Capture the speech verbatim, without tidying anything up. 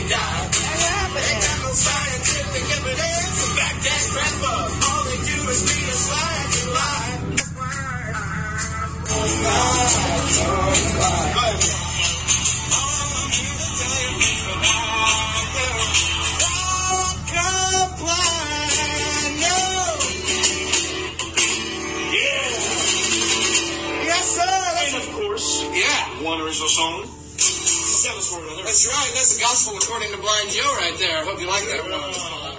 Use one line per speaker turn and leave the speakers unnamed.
die. Ain't got no scientific evidence to back that crap up. All they do is read a slide and lie. Oh, my, oh, my.
One original song. Tell us for another.
That's right. That's the gospel according to Blind Joe right there. I hope you like that one.